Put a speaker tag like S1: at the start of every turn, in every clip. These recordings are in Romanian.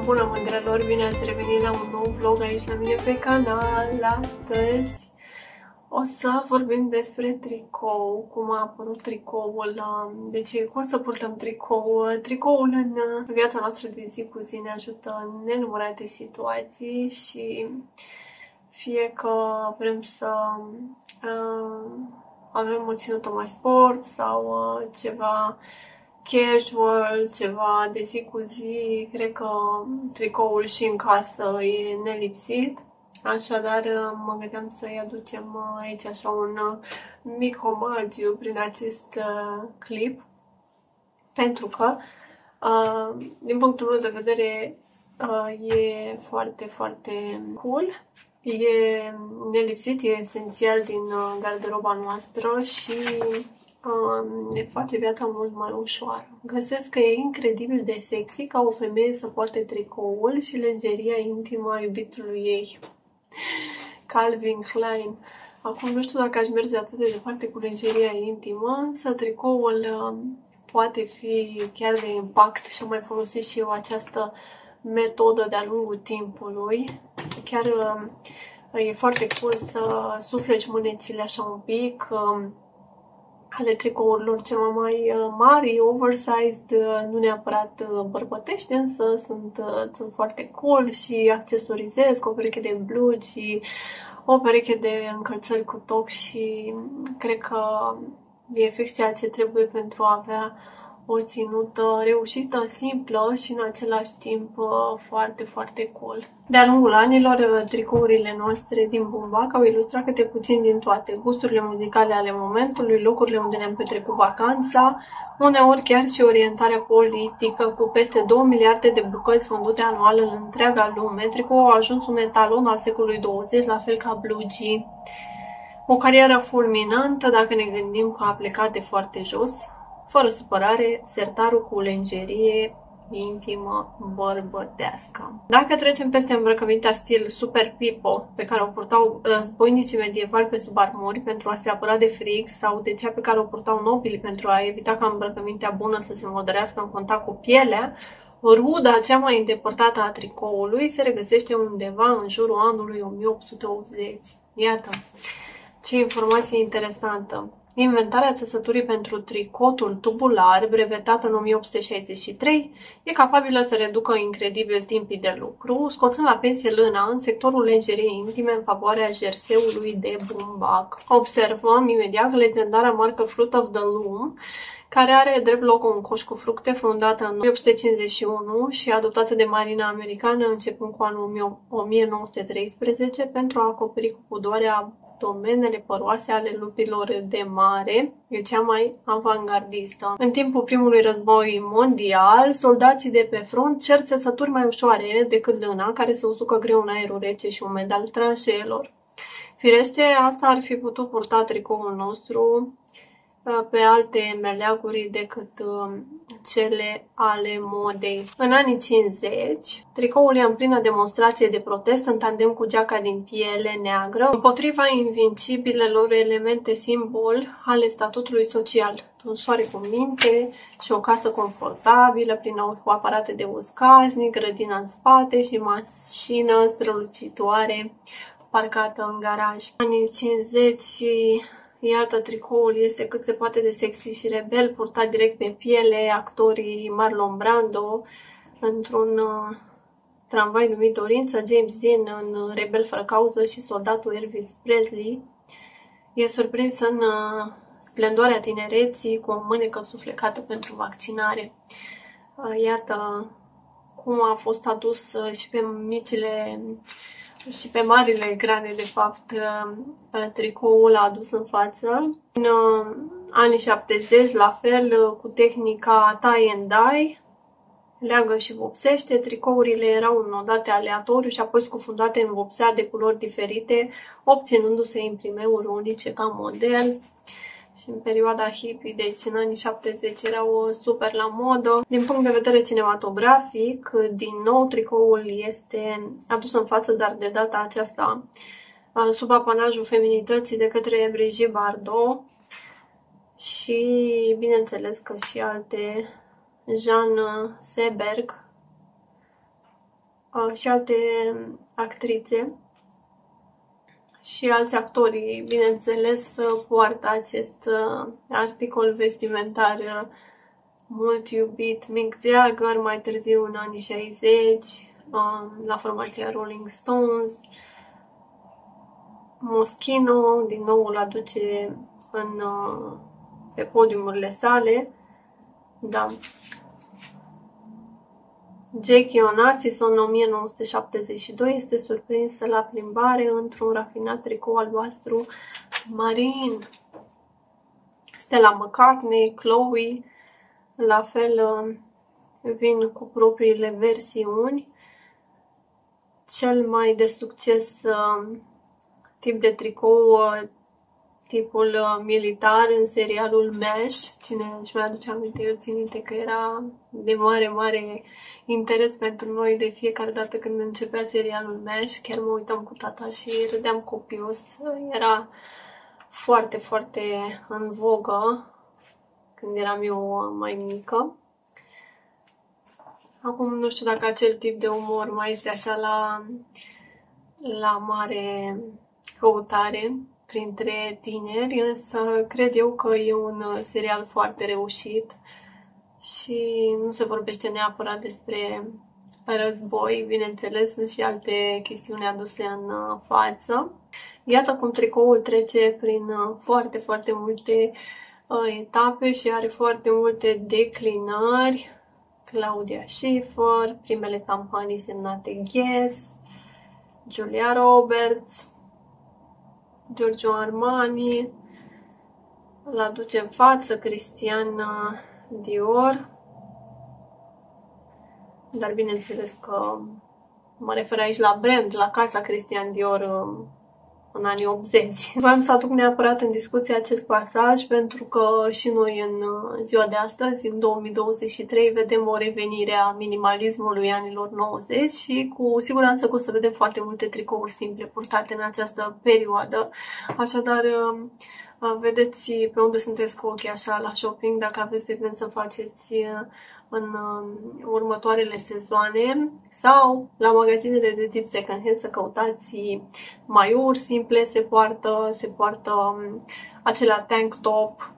S1: Bună, mândrelor! Bine ați revenit la un nou vlog aici la mine pe canal. Astăzi o să vorbim despre tricou, cum a apărut tricoul, de ce, cum să purtăm tricou. Tricoul în viața noastră de zi cu zi ne ajută în nenumărate situații și fie că vrem să avem o ținută mai sport sau ceva casual, ceva de zi cu zi, cred că tricoul și în casă e nelipsit. Așadar, mă gândeam să-i aducem aici așa un mic omagiu prin acest clip, pentru că, din punctul meu de vedere, e foarte, foarte cool. E nelipsit, e esențial din garderoba noastră și ne face viața mult mai ușoară. Găsesc că e incredibil de sexy ca o femeie să poarte tricoul și lenjeria intimă a iubitului ei. Calvin Klein. Acum nu știu dacă aș merge atât de departe cu lenjeria intimă, însă tricoul poate fi chiar de impact și am mai folosit și eu această metodă de-a lungul timpului. Chiar e foarte cool să sufleci mânecile așa un pic, ale tricourilor ceva mai mari, oversized, nu neapărat bărbătești, însă sunt foarte cool și accesorizez cu o pereche de blugi și o pereche de încălțări cu top și cred că e fix ceea ce trebuie pentru a avea o ținută reușită, simplă și în același timp foarte, foarte cool. De-a lungul anilor, tricourile noastre din Bumbac au ilustrat câte puțin din toate, gusturile muzicale ale momentului, locurile unde ne-am petrecut vacanța, uneori chiar și orientarea politică. Cu peste 2 miliarde de bucăți vândute anual în întreaga lume, tricoul a ajuns un etalon al secolului 20, la fel ca blugii. O carieră fulminantă, dacă ne gândim că a plecat de foarte jos, fără supărare, sertarul cu lenjerie intimă bărbătească. Dacă trecem peste îmbrăcămintea stil super pipo pe care o purtau războinicii medievali pe sub armuri pentru a se apăra de frig sau de cea pe care o purtau nobilii pentru a evita ca îmbrăcămintea bună să se murdărească în contact cu pielea, ruda cea mai îndepărtată a tricoului se regăsește undeva în jurul anului 1880. Iată, ce informație interesantă! Inventarea țesăturii pentru tricotul tubular, brevetată în 1863, e capabilă să reducă incredibil timpii de lucru, scoțând la pensie lâna în sectorul lenjeriei intime în favoarea jerseului de Bumbac. Observăm imediat legendara marcă Fruit of the Loom, care are drept logo un coș cu fructe, fondată în 1851 și adoptată de Marina Americană începând cu anul 1913 pentru a acoperi cu pudoarea domenele păroase ale lupilor de mare, e cea mai avangardistă. În timpul primului război mondial, soldații de pe front cer țesături mai ușoare decât lâna, care se usucă greu în aerul rece și umed al tranșeelor. Firește, asta ar fi putut purta tricoul nostru pe alte meleaguri decât cele ale modei. În anii 50, tricoul e în plină demonstrație de protest în tandem cu geaca din piele neagră, împotriva invincibilelor elemente simbol ale statutului social. Un soare cu minte și o casă confortabilă, plină cu aparate de uscasnic, grădină în spate și mașină strălucitoare parcată în garaj. Anii 50 și iată, tricoul este cât se poate de sexy și rebel, purtat direct pe piele. Actorii Marlon Brando într-un tramvai numit Dorință, James Dean în Rebel fără cauză și soldatul Elvis Presley e surprins în splendoarea tinereții cu o mânecă suflecată pentru vaccinare. Iată cum a fost adus și pe micile și pe marile ecrane, de fapt, tricoul a adus în față. În anii 70, la fel, cu tehnica tie and dye, leagă și vopsește, tricourile erau înodate aleatoriu și apoi scufundate în vopsea de culori diferite, obținându-se imprimeuri unice ca model. Și în perioada hippie, deci în anii 70, erau super la modă. Din punct de vedere cinematografic, din nou tricoul este adus în față, dar de data aceasta sub apanajul feminității de către Brigitte Bardot și, bineînțeles, că și alte, Jeanne Seberg, și alte actrițe și alți actori, bineînțeles, poartă acest articol vestimentar mult iubit. Mick Jagger, mai târziu în anii 60, la formația Rolling Stones. Moschino, din nou îl aduce pe podiumurile sale. Da. Jackie Onassis, în 1972, este surprinsă la plimbare într-un rafinat tricou albastru marin. Stella McCartney, Chloe, la fel vin cu propriile versiuni. Cel mai de succes tip de tricou, tipul militar în serialul MASH. Cine își mai aduce aminte, eu țin minte că era de mare interes pentru noi de fiecare dată când începea serialul MASH. Chiar mă uitam cu tata și râdeam copios. Era foarte în vogă când eram eu mai mică. Acum nu știu dacă acel tip de umor mai este așa la mare căutare printre tineri, însă cred eu că e un serial foarte reușit și nu se vorbește neapărat despre război, bineînțeles, sunt și alte chestiuni aduse în față. Iată cum tricoul trece prin foarte multe etape și are foarte multe declinări. Claudia Schiffer, primele campanii semnate Guess, Julia Roberts, Giorgio Armani, îl aduce în față Christian Dior, dar bineînțeles că mă refer aici la brand, la casa Christian Dior în anii 80. Vreau să aduc neapărat în discuție acest pasaj pentru că și noi în ziua de astăzi, în 2023, vedem o revenire a minimalismului anilor 90 și cu siguranță că o să vedem foarte multe tricouri simple purtate în această perioadă. Așadar, vedeți pe unde sunteți cu ochii așa la shopping, dacă aveți de gând să faceți în următoarele sezoane sau la magazinele de tip second hand să căutați maiuri simple, se poartă acelea tank top,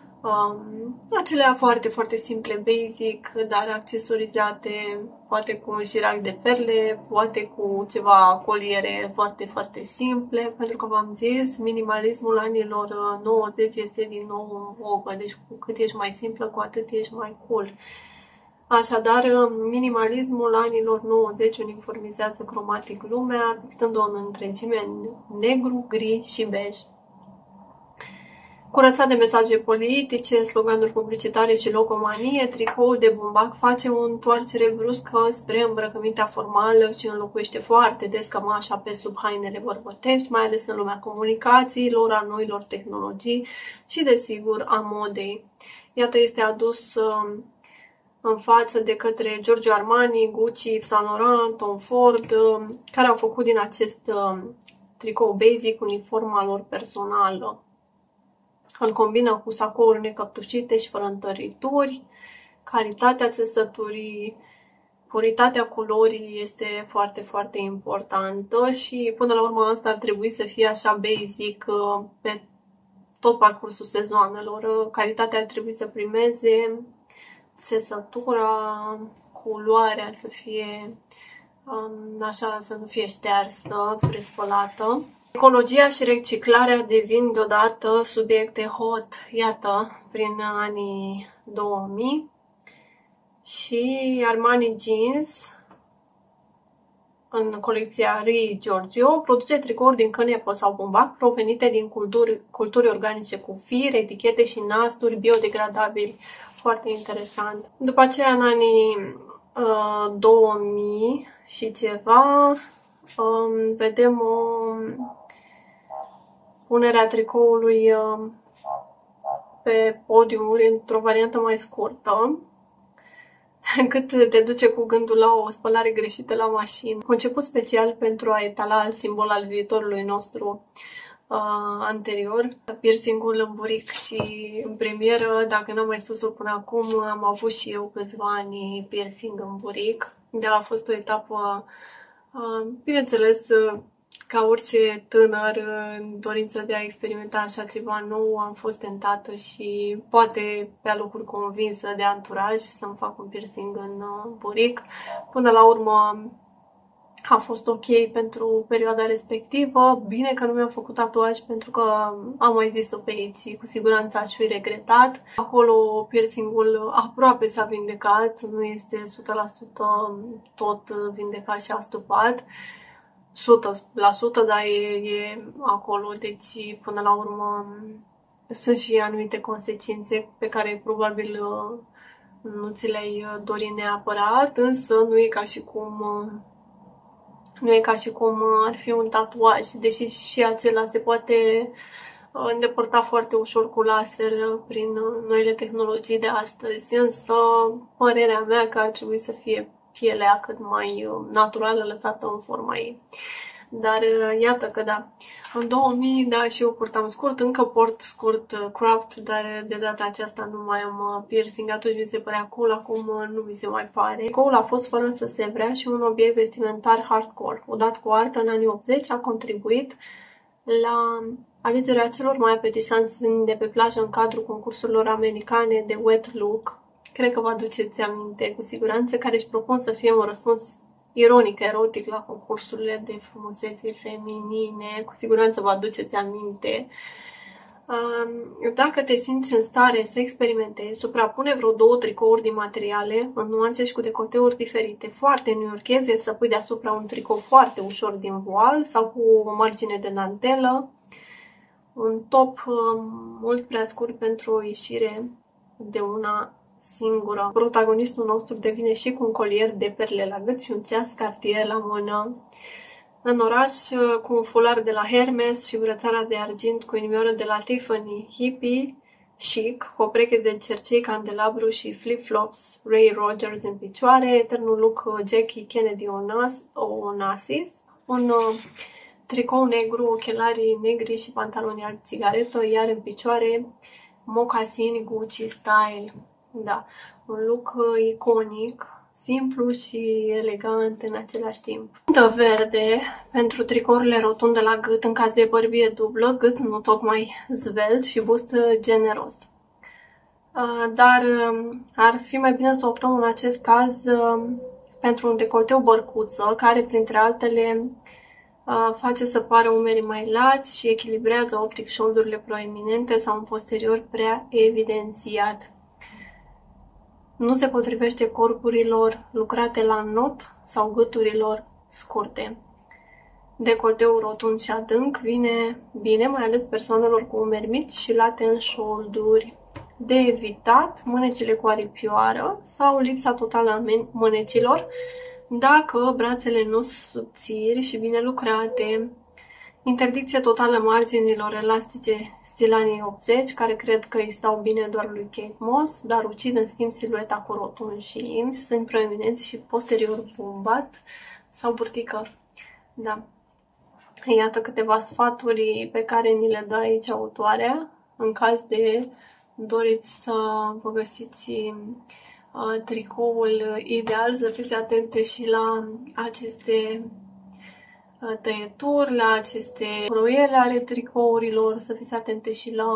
S1: acelea foarte simple, basic, dar accesorizate, poate cu un șirac de perle, poate cu ceva coliere foarte simple, pentru că v-am zis, minimalismul anilor 90 este din nou în vogă, deci cu cât ești mai simplă, cu atât ești mai cool. Așadar, minimalismul anilor 90 uniformizează cromatic lumea, pictând-o în întregime în negru, gri și bej. Curățat de mesaje politice, sloganuri publicitare și logomanie, tricoul de bumbac face o întoarcere bruscă spre îmbrăcămintea formală și înlocuiește foarte des cămașa pe sub hainele bărbătești, mai ales în lumea comunicațiilor, a noilor tehnologii și, desigur, a modei. Iată, este adus în față de către Giorgio Armani, Gucci, Yves Saint Laurent, Tom Ford, care au făcut din acest tricou basic uniforma lor personală. Îl combină cu sacouri necăptușite și fără întărituri. Calitatea țesăturii, puritatea culorii este foarte importantă și până la urmă asta ar trebui să fie așa basic pe tot parcursul sezoanelor. Calitatea ar trebui să primeze, țesătura, culoarea să fie așa, să nu fie ștearsă, prespălată. Ecologia și reciclarea devin deodată subiecte hot, iată, prin anii 2000. Și Armani Jeans, în colecția Ri Giorgio, produce tricouri din cănepă sau bumbac provenite din culturi organice cu fir, etichete și nasturi biodegradabili. Foarte interesant. După aceea, în anii 2000 și ceva, vedem o punerea tricoului pe podiumuri într-o variantă mai scurtă, încât te duce cu gândul la o spălare greșită la mașină. Conceput special pentru a etala simbol al viitorului nostru anterior, piercingul în buric și în premieră, dacă n-am mai spus-o până acum, am avut și eu câțiva ani piercing în buric, dar a fost o etapă Bineînțeles, ca orice tânăr în dorință de a experimenta așa ceva nou, am fost tentată și poate pe locuri convinsă de anturaj să-mi fac un piercing în buric. Până la urmă a fost ok pentru perioada respectivă. Bine că nu mi-am făcut tatuaj pentru că am mai zis-o pe aici, cu siguranță aș fi regretat. Acolo piercingul aproape s-a vindecat, nu este 100% tot vindecat și astupat. 100%, dar e acolo, deci până la urmă sunt și anumite consecințe pe care probabil nu ți le-ai dori neapărat, însă nu e ca și cum ar fi un tatuaj, deși și acela se poate îndepărta foarte ușor cu laser prin noile tehnologii de astăzi, însă părerea mea că ar trebui să fie pielea cât mai naturală, lăsată în forma ei. Dar iată că da, în 2000, da, și eu purtam scurt, încă port scurt cropped, dar de data aceasta nu mai am piercing. Atunci mi se părea cool, acum nu mi se mai pare. Tricoul a fost fără să se vrea și un obiect vestimentar hardcore. Odată cu artă, în anii 80 a contribuit la alegerea celor mai apetisanți de pe plajă în cadrul concursurilor americane de wet look. Cred că vă aduceți aminte, cu siguranță, care își propun să fie un răspuns ironic, erotic la concursurile de frumusețe feminine. Cu siguranță vă aduceți aminte. Dacă te simți în stare să experimentezi, suprapune vreo 2 tricouri din materiale în nuanțe și cu decolteuri diferite, foarte newyorkeze, să pui deasupra un tricou foarte ușor din voal sau cu o margine de dantelă, un top mult prea scurt pentru o ieșire de una singură. Protagonistul nostru devine și cu un colier de perle la gât și un ceas Cartier la mână. În oraș, cu un fular de la Hermes și brățara de argint cu inimioară de la Tiffany, hippie, chic, cu o pereche de cercei, candelabru și flip-flops Ray Rogers în picioare, eternul look Jackie Kennedy Onassis, un tricou negru, ochelarii negri și pantaloni albi țigaretă, iar în picioare mocasini Gucci style. Da, un look iconic, simplu și elegant în același timp. Undă verde pentru tricourile rotunde la gât în caz de bărbie dublă, gât nu tocmai zvelt și bust generos. Dar ar fi mai bine să optăm în acest caz pentru un decolteu bărcuță, care printre altele face să pară umerii mai lați și echilibrează optic șoldurile proeminente sau un posterior prea evidențiat. Nu se potrivește corpurilor lucrate la not sau gâturilor scurte. Decolteul rotund și adânc vine bine, mai ales persoanelor cu umeri mici și late în șolduri. De evitat, mânecile cu aripioară sau lipsa totală a mânecilor, dacă brațele nu sunt subțiri și bine lucrate. Interdicție totală marginilor elastice stil anii 80, care cred că îi stau bine doar lui Kate Moss, dar ucid în schimb silueta cu rotunjimi, sunt proeminenți și posterior bombat sau burtică. Da. Iată câteva sfaturi pe care ni le dă aici autoarea, în caz de doriți să vă găsiți tricoul ideal, să fiți atente și la aceste tăieturi, la aceste croiere ale tricourilor, să fiți atente și la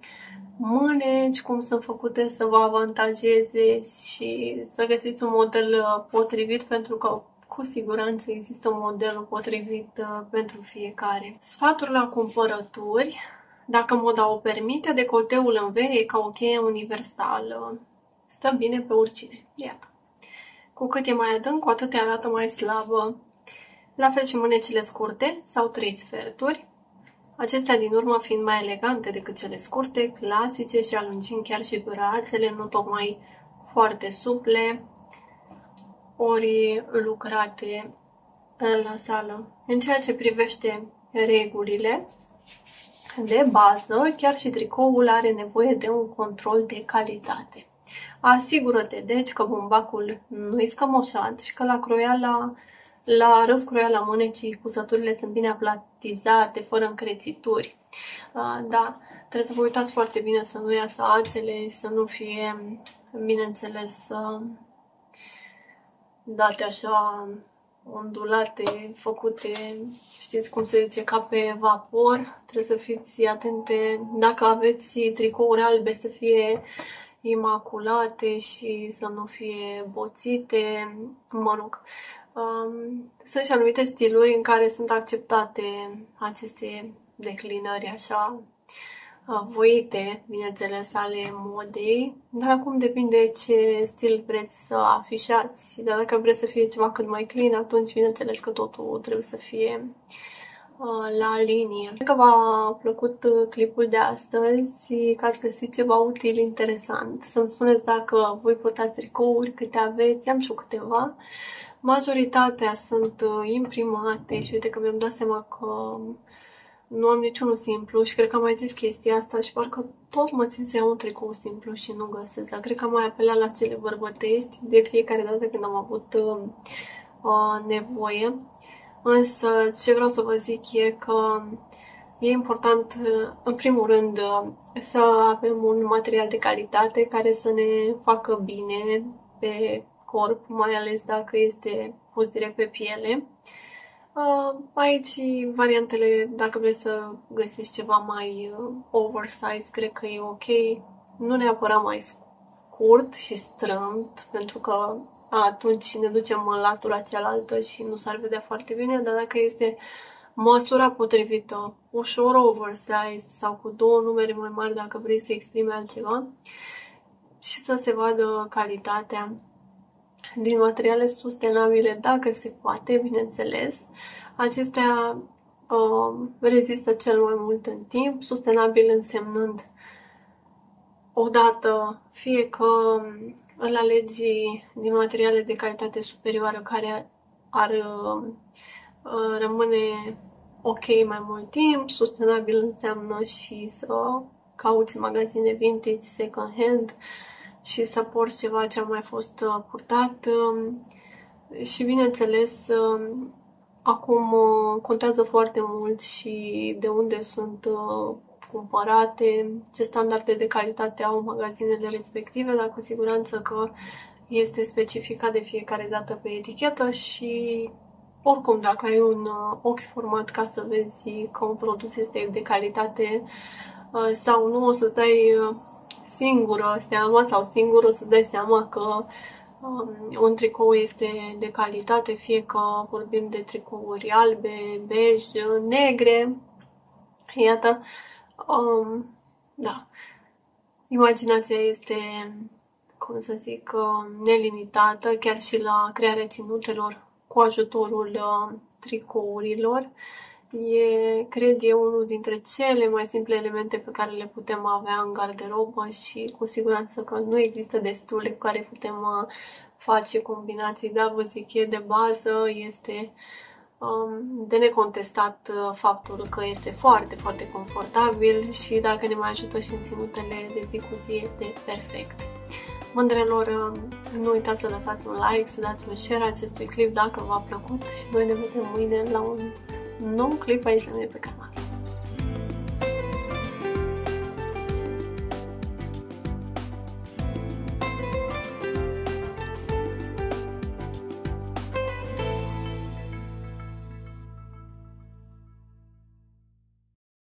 S1: mâneci, cum sunt făcute să vă avantajeze și să găsiți un model potrivit, pentru că cu siguranță există un model potrivit pentru fiecare. Sfaturi la cumpărături. Dacă moda o permite, decolteul în V e ca o cheie universală. Stă bine pe oricine. Iată. Cu cât e mai adânc, cu atât te arată mai slabă. La fel și mânecile scurte sau 3 sferturi. Acestea din urmă fiind mai elegante decât cele scurte, clasice și alungind chiar și brațele, nu tocmai foarte suple, ori lucrate la sală. În ceea ce privește regulile de bază, chiar și tricoul are nevoie de un control de calitate. Asigură-te, deci, că bumbacul nu-i scămoșat și că la răscroiala mânecii cusăturile sunt bine aplatizate, fără încrețituri. Da, trebuie să vă uitați foarte bine să nu iasă ațele și să nu fie, bineînțeles, date așa ondulate, făcute, știți cum se zice, ca pe vapor. Trebuie să fiți atente dacă aveți tricouri albe să fie imaculate și să nu fie boțite, mă rog. Sunt și anumite stiluri în care sunt acceptate aceste declinări așa voite, bineînțeles, ale modei, dar acum depinde ce stil vreți să afișați. Dar dacă vreți să fie ceva cât mai clean, atunci bineînțeles că totul trebuie să fie la linie. Cred că v-a plăcut clipul de astăzi, că ați găsit ceva util, interesant. Să-mi spuneți dacă voi purtați tricouri, câte aveți, am și eu câteva. Majoritatea sunt imprimate și uite că mi-am dat seama că nu am niciunul simplu și cred că am mai zis chestia asta și parcă tot mă țin să iau un tricou simplu și nu găsesc. Dar cred că am mai apelat la cele bărbătești de fiecare dată când am avut nevoie. Însă ce vreau să vă zic e că e important, în primul rând, să avem un material de calitate care să ne facă bine pe corp, mai ales dacă este pus direct pe piele. Aici variantele, dacă vreți să găsiți ceva mai oversize, cred că e ok. Nu neapărat mai scurt și strâmt, pentru că atunci ne ducem în latura cealaltă și nu s-ar vedea foarte bine, dar dacă este măsura potrivită, ușor oversize sau cu 2 numere mai mari dacă vrei să exprime altceva și să se vadă calitatea din materiale sustenabile, dacă se poate, bineînțeles. Acestea rezistă cel mai mult în timp, sustenabil însemnând odată fie că îl alegi din materiale de calitate superioară care ar rămâne ok mai mult timp, sustenabil înseamnă și să cauți în magazine vintage, second hand, și să porți ceva ce a mai fost purtat. Și bineînțeles, acum contează foarte mult și de unde sunt cumpărate, ce standarde de calitate au magazinele respective, dar cu siguranță că este specificat de fiecare dată pe etichetă și oricum dacă ai un ochi format ca să vezi că un produs este de calitate sau nu, o să-ți dai singură seama sau singur o să-ți dai seama că un tricou este de calitate, fie că vorbim de tricouri albe, bej, negre. Iată, da, imaginația este, cum să zic, nelimitată, chiar și la crearea ținutelor cu ajutorul tricourilor. Cred eu, unul dintre cele mai simple elemente pe care le putem avea în garderobă și cu siguranță că nu există destule cu care putem face combinații, dar vă zic, e de bază, este de necontestat faptul că este foarte, foarte confortabil și dacă ne mai ajută și în ținutele de zi cu zi, este perfect. Mândrelor, nu uitați să lăsați un like, să dați un share acestui clip dacă v-a plăcut și noi ne vedem mâine la un nou clip aici la mine pe canal.